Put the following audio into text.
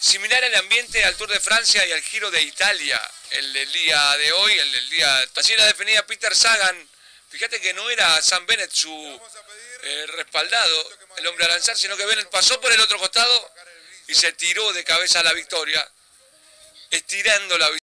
Similar el ambiente al Tour de Francia y al Giro de Italia, el del día de hoy, el del día... Así la definía Peter Sagan. Fíjate que no era Sam Bennett su respaldado, el hombre a lanzar, sino que Bennett pasó por el otro costado y se tiró de cabeza a la victoria, estirando la victoria.